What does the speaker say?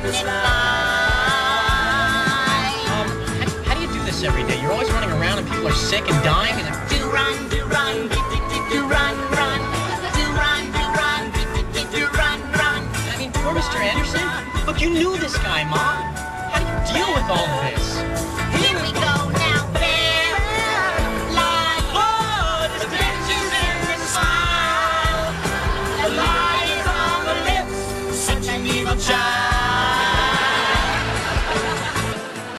How do you do this every day? You're always running around and people are sick and dying. And Do run, do run, do run, run. Do run, do run, run. I mean, poor Mr. Anderson. Look, you knew this guy, Mom. How do you deal with all of this? Here we go.